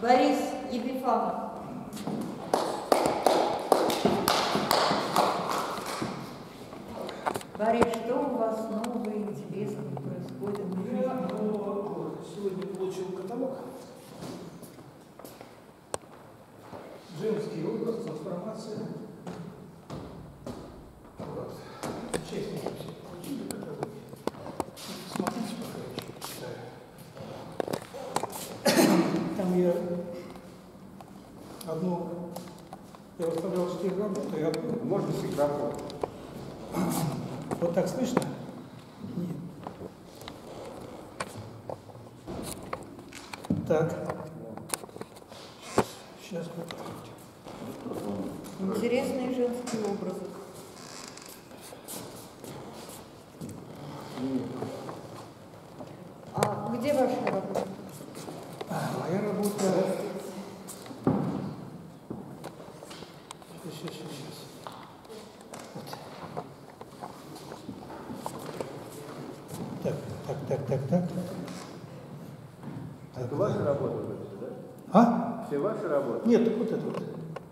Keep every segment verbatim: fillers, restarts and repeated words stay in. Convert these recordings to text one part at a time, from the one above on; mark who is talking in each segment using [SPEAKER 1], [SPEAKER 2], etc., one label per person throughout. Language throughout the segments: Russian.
[SPEAKER 1] Борис Епифанов. Борис, что у вас нового и интересного происходит в жизни?
[SPEAKER 2] Я ну, сегодня получил каталог. Женский образ, трансформация. Вот. Честненько все получили каталоги. Смотрите, пока я читаю. Там я одну, я выставлял четыре работы, и одну.
[SPEAKER 3] Можно всегда.
[SPEAKER 2] Вот так слышно? Нет. Так. Сейчас вот.
[SPEAKER 1] Интересные женские образы. А где ваша работа?
[SPEAKER 2] А, моя работа. Сейчас, сейчас, сейчас. Вот. Так, так, так, так, так.
[SPEAKER 3] Это ваша работа, да?
[SPEAKER 2] А?
[SPEAKER 3] Все ваши работы?
[SPEAKER 2] Нет, вот это вот.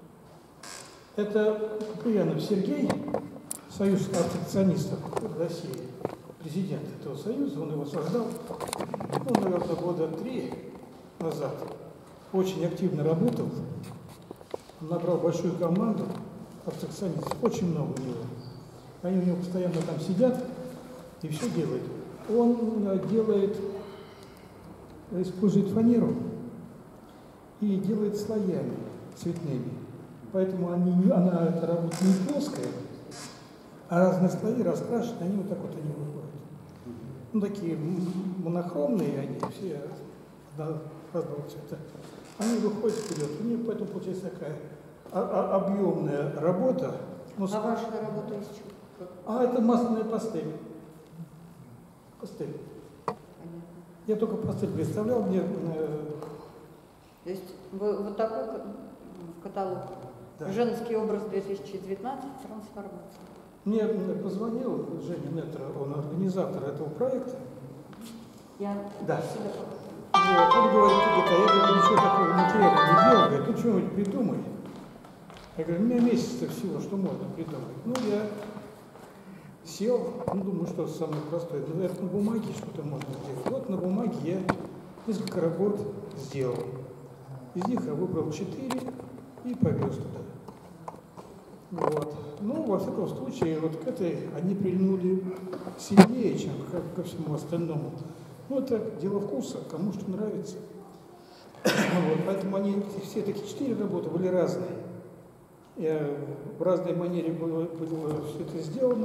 [SPEAKER 2] Это Куприянов Сергей, союз автоакционистов России, президент этого союза, он его создал, ну, наверное, года три назад. Очень активно работал, набрал большую команду автоакционистов, очень много у него. Они у него постоянно там сидят и все делают. Он делает, использует фанеру и делает слоями цветными. Поэтому они, она, эта работа не плоская, а разные слои раскрашены, они вот так вот они выходят. Ну, такие монохромные они, все разного цвета. Они выходят вперед. У них поэтому получается такая объемная работа.
[SPEAKER 1] А ваша работа из чего?
[SPEAKER 2] А это масляная пастель. Пастель.
[SPEAKER 1] Понятно.
[SPEAKER 2] Я только пастель представлял, мне...
[SPEAKER 1] То есть вы, вот такой каталог.
[SPEAKER 2] Да.
[SPEAKER 1] Женский образ две тысячи девятнадцать, трансформация.
[SPEAKER 2] Мне позвонил Женя Нетро, он организатор этого проекта.
[SPEAKER 1] Я
[SPEAKER 2] Да.
[SPEAKER 1] себя
[SPEAKER 2] Вот, он говорит, а я говорю, ничего такого материала не делал, говорит, ну что-нибудь придумай. Я говорю, у меня месяца всего, что можно придумать. Ну, я сел, ну, думаю, что самое простое, ну, наверное, на бумаге что-то можно сделать. Вот на бумаге я несколько работ сделал. Из них я выбрал четыре и повез туда. Вот. Ну, во всяком случае, вот к этой они прильнули сильнее, чем ко, ко всему остальному. Ну, это дело вкуса, кому что нравится. Вот, поэтому они, все такие четыре работы были разные. И в разной манере было, было все это сделано.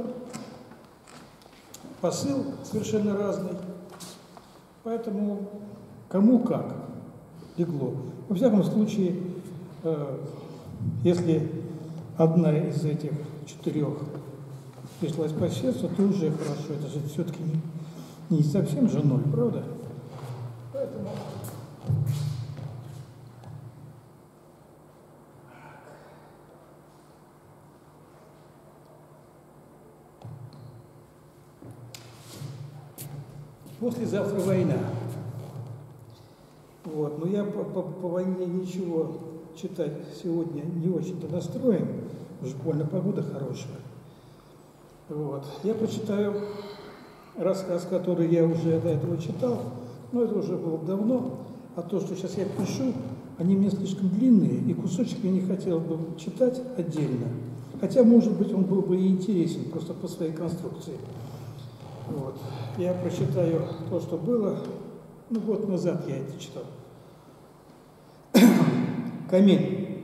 [SPEAKER 2] Посыл совершенно разный. Поэтому кому как легло. Во всяком случае, э, если одна из этих четырех пришлась по сердцу, то уже хорошо. Это же все-таки не, не совсем же ноль, правда? Поэтому... Послезавтра война. Вот. Но я по, по, по войне ничего читать сегодня не очень-то настроен. Уж больно погода хорошая. Вот. Я прочитаю рассказ, который я уже до этого читал, но это уже было давно. А то, что сейчас я пишу, они мне слишком длинные, и кусочек я не хотел бы читать отдельно. Хотя, может быть, он был бы и интересен, просто по своей конструкции. Вот. Я прочитаю то, что было, ну, год назад я это читал. Камень.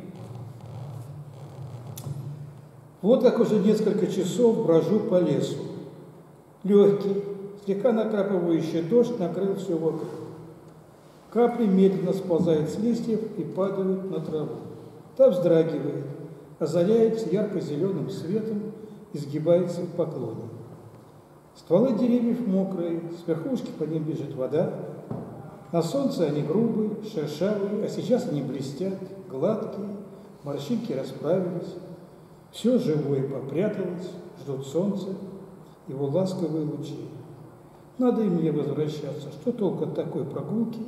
[SPEAKER 2] Вот как уже несколько часов брожу по лесу. Легкий, слегка накрапывающий дождь накрыл все вокруг. Капли медленно сползают с листьев и падают на траву. Та вздрагивает, озаряется ярко-зеленым светом, изгибается в поклоне. Стволы деревьев мокрые, с верхушки по ним бежит вода. На солнце они грубые, шершавые, а сейчас они блестят, гладкие, морщинки расправились. Все живое попряталось, ждут солнца, его ласковые лучи. Надо и мне возвращаться, что толку от такой прогулки,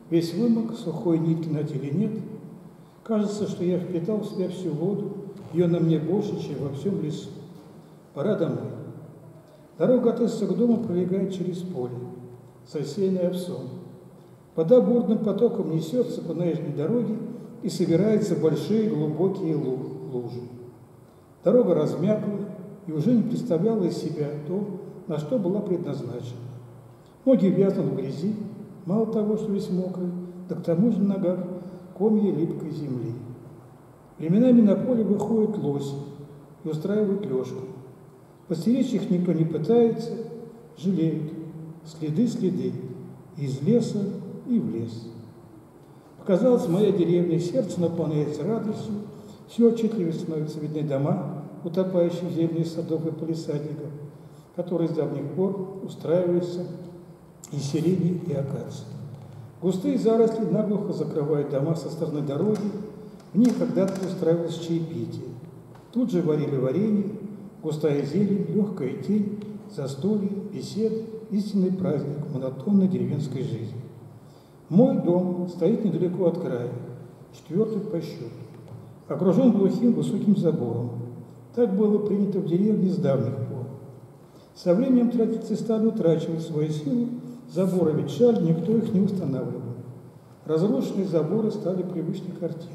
[SPEAKER 2] Весь вымок, сухой нитки на теле нет. Кажется, что я впитал в себя всю воду, ее на мне больше, чем во всем лесу. Пора домой. Дорога от Эсса к дому пролегает через поле, засеянное овсом. Вода бурным потоком несется по наезжной дороге и собирается в большие глубокие лужи. Дорога размякла и уже не представляла из себя то, на что была предназначена. Ноги вязнут в грязи, мало того, что весь мокрый, да к тому же на ногах комья липкой земли. Временами на поле выходят лоси и устраивают лёжку. Постеречь их никто не пытается, жалеют. Следы, следы, из леса и в лес. Показалась моя деревня, сердце наполняется радостью, все отчетливее становятся видны дома, утопающие в зелени садов и палисадников, которые с давних пор устраиваются из сирени и акации. Густые заросли наглухо закрывают дома со стороны дороги, в них когда-то устраивалось чаепитие. Тут же варили варенье, густая зелень, легкая тень, застолье, беседы, истинный праздник монотонной деревенской жизни. Мой дом стоит недалеко от края, четвертый по счету, окружен глухим высоким забором. Так было принято в деревне с давних пор. Со временем традиции стали утрачивать свою силу, заборы ветшали, никто их не устанавливал. Разрушенные заборы стали привычной картиной.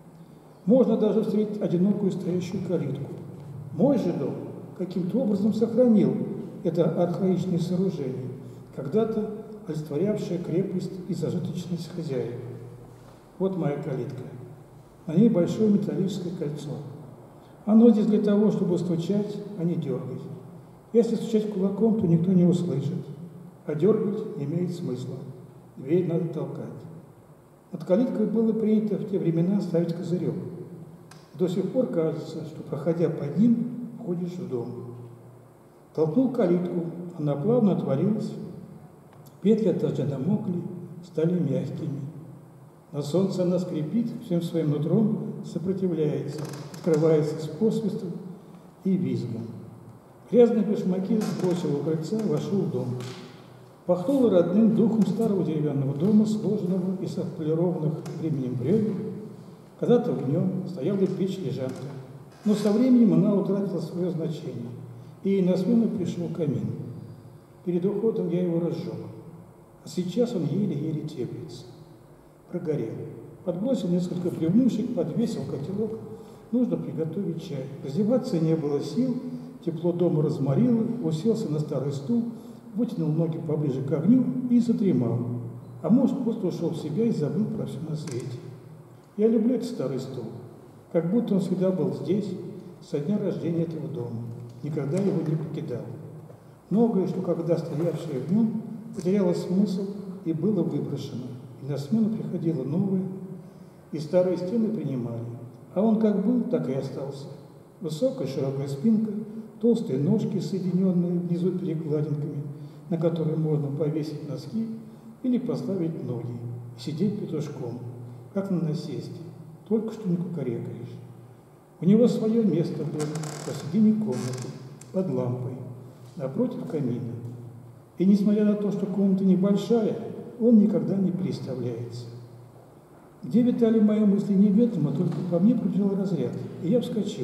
[SPEAKER 2] Можно даже встретить одинокую стоящую калитку. Мой же дом каким-то образом сохранил это архаичное сооружение, когда-то олицетворявшее крепость и зажиточность хозяев. Вот моя калитка. На ней большое металлическое кольцо. Оно здесь для того, чтобы стучать, а не дергать. Если стучать кулаком, то никто не услышит, а дергать не имеет смысла. Дверь надо толкать. Над калиткой было принято в те времена ставить козырек. До сих пор кажется, что, проходя под ним, входишь в дом. Толкнул калитку, она плавно отворилась, петли от дождя намокли, стали мягкими. На солнце она скрипит, всем своим нутром сопротивляется, открывается с посвистом и визгом. Грязные башмаки сбросил у крыльца, вошел в дом. Пахнуло родным духом старого деревянного дома, сложенного из отполированных временем бревен. Когда-то в нем стояла печь-лежанка, но со временем она утратила свое значение, и на смену пришел камин. Перед уходом я его разжег, а сейчас он еле-еле теплится. Прогорел. Подбросил несколько бревнушек, подвесил котелок. Нужно приготовить чай. Раздеваться не было сил, тепло дома разморило, уселся на старый стул, вытянул ноги поближе к огню и задремал. А может, просто ушел в себя и забыл про все на свете. Я люблю этот старый стул, как будто он всегда был здесь, со дня рождения этого дома, никогда его не покидал. Многое, что когда стоявшее в нем, потеряло смысл и было выброшено, и на смену приходило новое, и старые стены принимали. А он как был, так и остался. Высокая широкая спинка, толстые ножки, соединенные внизу перекладинками, на которые можно повесить носки или поставить ноги, и сидеть петушком, как на насесте, только что не кукарекаешь. У него свое место было посредине комнаты, под лампой, напротив камина. И несмотря на то, что комната небольшая, он никогда не переставляется. Где витали мои мысли неведомо, только по мне пробежал разряд, и я вскочил.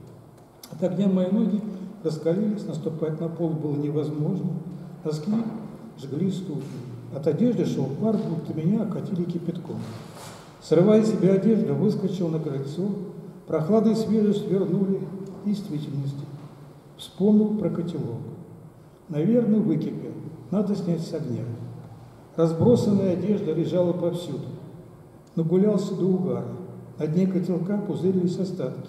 [SPEAKER 2] От огня мои ноги раскалились, наступать на пол было невозможно, носки жгли ступни. От одежды шел пар, будто меня окатили кипятком. Срывая с себя одежду, выскочил на крыльцо, прохладой и свежесть вернули действительности. Вспомнил про котелок. Наверное, выкипел, надо снять с огня. Разбросанная одежда лежала повсюду. Нагулялся до угара. На дне котелка пузырились остатки.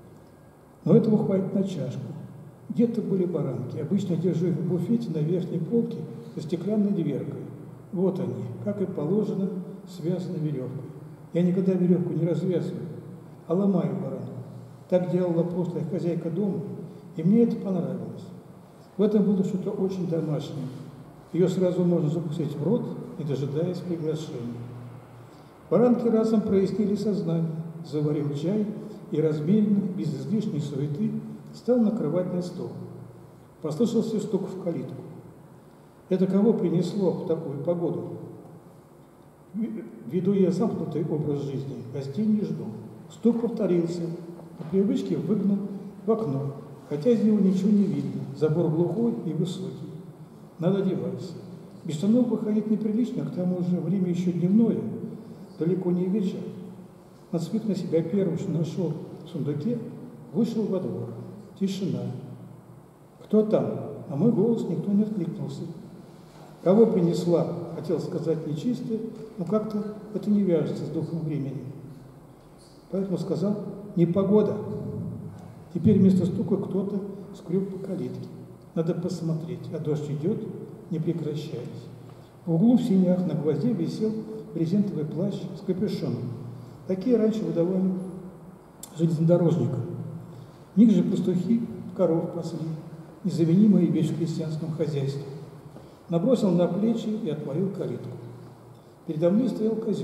[SPEAKER 2] Но этого хватит на чашку. Где-то были баранки. Обычно держу их в буфете на верхней полке со стеклянной дверкой. Вот они, как и положено, связаны веревкой. Я никогда веревку не развязываю, а ломаю баранку. Так делала прошлая хозяйка дома, и мне это понравилось. В этом было что-то очень домашнее. Ее сразу можно запустить в рот, не дожидаясь приглашения. Баранки разом прояснили сознание, заварил чай и размеренно, без излишней суеты, стал накрывать на стол. Послышался стук в калитку. Это кого принесло в такую погоду? Веду я замкнутый образ жизни, гостей не жду. Стук повторился, по привычке выгнул в окно, хотя из него ничего не видно, забор глухой и высокий. Надо одеваться. Без штанов выходить неприлично, к тому же время еще дневное, далеко не вечер. Нацепив на себя первым, что нашел в сундуке, вышел во двор. Тишина. Кто там? На мой голос никто не откликнулся. Кого принесла, хотел сказать нечистое, но как-то это не вяжется с духом времени. Поэтому сказал: непогода. Теперь вместо стука кто-то скреб по калитке. Надо посмотреть, а дождь идет, не прекращаясь. В углу в синях на гвозде висел брезентовый плащ с капюшоном. Такие раньше выдавали железнодорожникам. В них же пастухи коров пасли, незаменимая вещь в крестьянском хозяйстве. Набросил на плечи и отворил калитку. Передо мной стоял козел.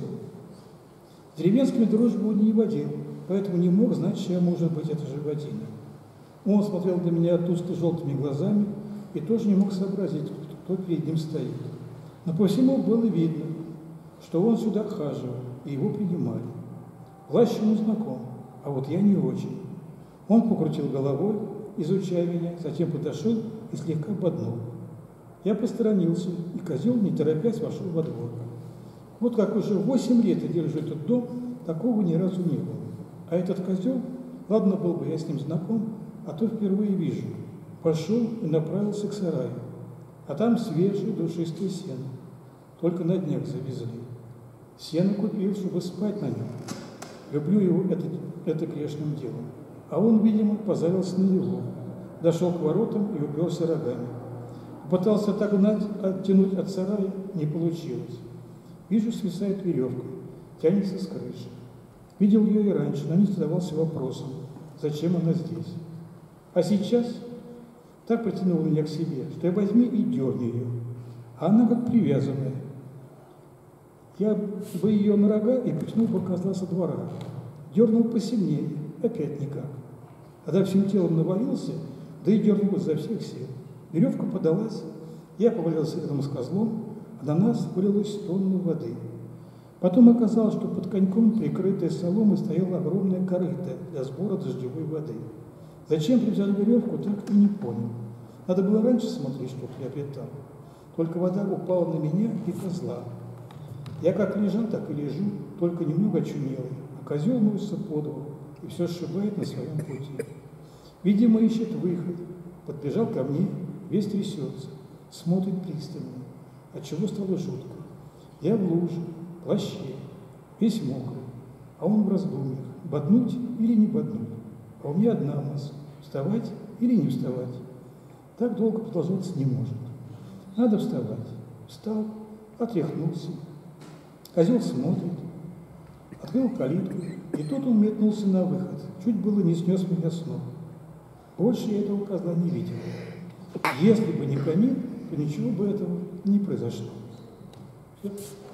[SPEAKER 2] С деревенскими дружбу не водил, поэтому не мог знать, чья может быть эта животина. Он смотрел на меня тускло-желтыми глазами и тоже не мог сообразить, кто перед ним стоит. Но по всему было видно, что он сюда хаживал, и его принимали. Плащ ему знаком, а вот я не очень. Он покрутил головой, изучая меня, затем подошел и слегка боднул. Я посторонился, и козел, не торопясь, вошел во двор. Вот как уже восемь лет я держу этот дом, такого ни разу не было. А этот козел, ладно, был бы я с ним знаком, а то впервые вижу. Пошел и направился к сараю. А там свежее душистое сено. Только на днях завезли. Сено купил, чтобы спать на нем. Люблю его это, это грешным делом. А он, видимо, позарился на него. Дошел к воротам и уперся рогами. Попытался отогнать, оттянуть от сарая, не получилось. Вижу, свисает веревка, тянется с крыши. Видел ее и раньше, но не задавался вопросом, зачем она здесь. А сейчас так притянула меня к себе, что я возьми и дерни ее. А она как привязанная. Я бы ее на рога и потянул бы козла со двора. Дернул посильнее, опять никак. Когда всем телом навалился, да и дернул изо всех сил. Веревка подалась, я повалился рядом с козлом, а на нас вылилась тонна воды. Потом оказалось, что под коньком, прикрытая соломой, стояла огромная корыта для сбора дождевой воды. Зачем привязали веревку, так и не понял. Надо было раньше смотреть, что приобретал. Только вода упала на меня и козла. Я как лежал, так и лежу, только немного очумелый, а козел носится по двору и все сшибает на своем пути. Видимо, ищет выход. Подбежал ко мне, весь трясется, смотрит пристально, отчего стало жутко. Я в луже, плаще, весь мокрый, а он в раздумьях, боднуть или не боднуть. А у меня одна мысль – вставать или не вставать. Так долго продолжаться не может. Надо вставать. Встал, отряхнулся. Козел смотрит, открыл калитку, и тут он метнулся на выход. Чуть было не снес меня с ног. Больше я этого козла не видел. Если бы не камин, то ничего бы этого не произошло. Все.